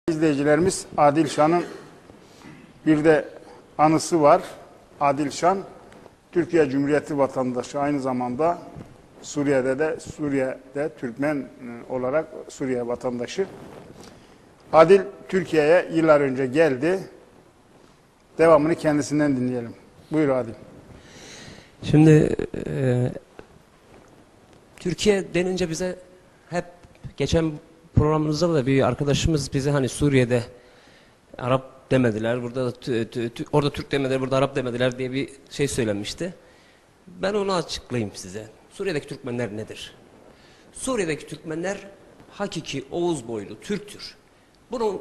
İzleyicilerimiz, Adil Şan'ın bir de anısı var. Adil Şan, Türkiye Cumhuriyeti vatandaşı, aynı zamanda Suriye'de Türkmen olarak Suriye vatandaşı. Adil Türkiye'ye yıllar önce geldi. Devamını kendisinden dinleyelim. Buyur Adil. Şimdi Türkiye denince bize hep geçen programımızda da bir arkadaşımız bize hani Suriye'de Arap demediler, burada orada Türk demediler, burada Arap demediler diye bir şey söylenmişti. Ben onu açıklayayım size. Suriye'deki Türkmenler nedir? Suriye'deki Türkmenler hakiki Oğuz boylu Türktür. Bunun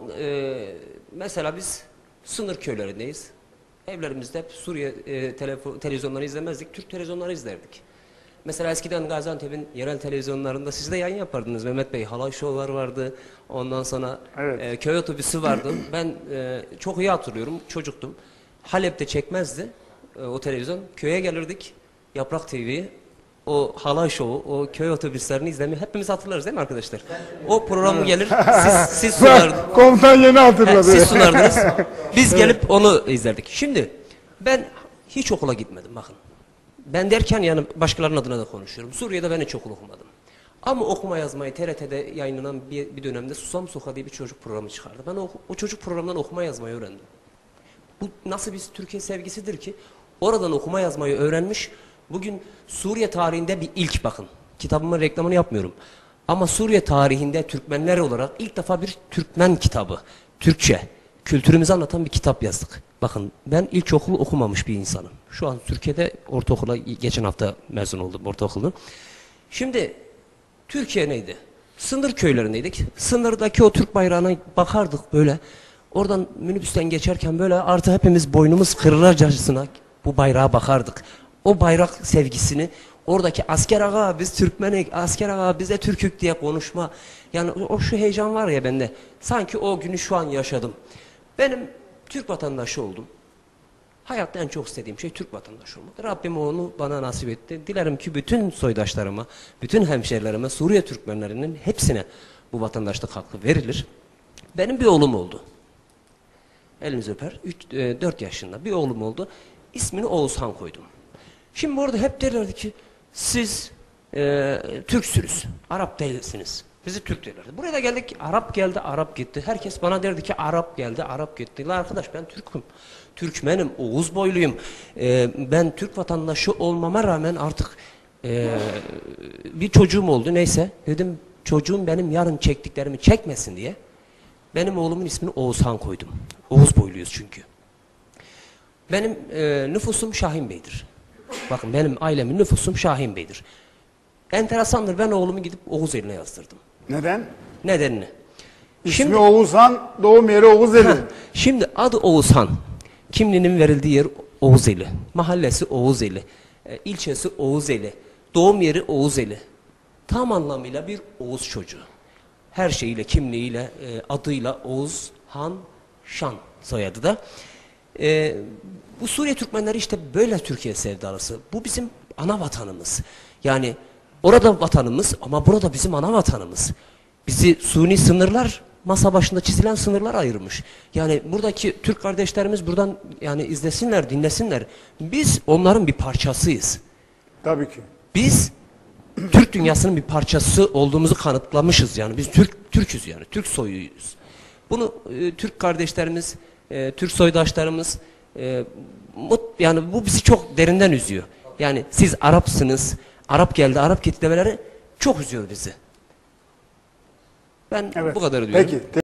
mesela biz sınır köylerindeyiz. Evlerimizde hep Suriye televizyonları izlemezdik, Türk televizyonları izlerdik. Mesela eskiden Gaziantep'in yerel televizyonlarında siz de yayın yapardınız Mehmet Bey. Halay şovlar vardı. Ondan sonra evet. Köy otobüsü vardı. Ben çok iyi hatırlıyorum. Çocuktum. Halep'te çekmezdi o televizyon. Köye gelirdik. Yaprak TV'yi. O halay şovu, o köy otobüslerini izlemeyi hepimiz hatırlarız değil mi arkadaşlar? O programı gelir, siz sunardınız. Komutan yeni hatırladı. Siz sunardınız. Biz gelip onu izlerdik. Şimdi ben hiç okula gitmedim bakın. Ben derken yani başkalarının adına da konuşuyorum. Suriye'de ben hiç okul okumadım. Ama okuma yazmayı TRT'de yayınlanan bir dönemde Susam Sokağı diye bir çocuk programı çıkardı. Ben o çocuk programından okuma yazmayı öğrendim. Bu nasıl bir Türkiye sevgisidir ki? Oradan okuma yazmayı öğrenmiş. Bugün Suriye tarihinde bir ilk bakın. Kitabımın reklamını yapmıyorum. Ama Suriye tarihinde Türkmenler olarak ilk defa bir Türkmen kitabı. Türkçe. Kültürümüzü anlatan bir kitap yazdık. Bakın ben ilkokul okumamış bir insanım. Şu an Türkiye'de ortaokula geçen hafta mezun oldum ortaokulda. Şimdi Türkiye neydi? Sınır köylerindeydik. Sınırdaki o Türk bayrağına bakardık böyle. Oradan minibüsten geçerken böyle artık hepimiz boynumuz kırılırcasına bu bayrağa bakardık. O bayrak sevgisini oradaki asker ağa biz Türkmenik, asker ağa biz de Türkük diye konuşma. Yani o şu heyecan var ya bende. Sanki o günü şu an yaşadım. Benim Türk vatandaşı oldum. Hayatta en çok istediğim şey Türk vatandaşı olmak. Rabbim onu bana nasip etti. Dilerim ki bütün soydaşlarıma, bütün hemşerilerime, Suriye Türkmenlerinin hepsine bu vatandaşlık hakkı verilir. Benim bir oğlum oldu. Elinizi öper. 4 yaşında bir oğlum oldu. İsmini Oğuzhan koydum. Şimdi orada hep derlerdi ki siz Türksünüz, Arap değilsiniz. Bizi Türk derlerdi. Buraya da geldik, Arap geldi, Arap gitti. Herkes bana derdi ki Arap geldi, Arap gitti. La arkadaş ben Türk'üm, Türkmenim, Oğuz boyluyum. Ben Türk vatandaşı olmama rağmen artık bir çocuğum oldu. Neyse dedim çocuğum benim yarın çektiklerimi çekmesin diye. Benim oğlumun ismini Oğuzhan koydum. Oğuz boyluyuz çünkü. Benim nüfusum Şahin Bey'dir. Bakın benim ailemin nüfusum Şahin Bey'dir. Enteresandır ben oğlumu gidip Oğuz eline yazdırdım. Neden? Nedenini. İsmi Oğuzhan, doğum yeri Oğuzeli. Şimdi adı Oğuzhan. Kimliğinin verildiği yer Oğuzeli. Mahallesi Oğuzeli. İlçesi Oğuzeli. Doğum yeri Oğuzeli. Tam anlamıyla bir Oğuz çocuğu. Her şeyiyle, kimliğiyle, adıyla Oğuzhan Şan soyadı da. Bu Suriye Türkmenleri işte böyle Türkiye sevdalısı. Bu bizim ana vatanımız. Yani orada vatanımız ama burada bizim ana vatanımız. Bizi suni sınırlar, masa başında çizilen sınırlar ayırmış. Yani buradaki Türk kardeşlerimiz buradan yani izlesinler, dinlesinler. Biz onların bir parçasıyız. Tabii ki. Biz Türk dünyasının bir parçası olduğumuzu kanıtlamışız yani. Biz Türk'üz yani. Türk soyuyuz. Bunu Türk kardeşlerimiz, Türk soydaşlarımız yani bu bizi çok derinden üzüyor. Yani siz Arapsınız, Arap geldi, Arap gitti demeleri çok üzüyor bizi. Ben evet. bu kadar diyorum. Peki.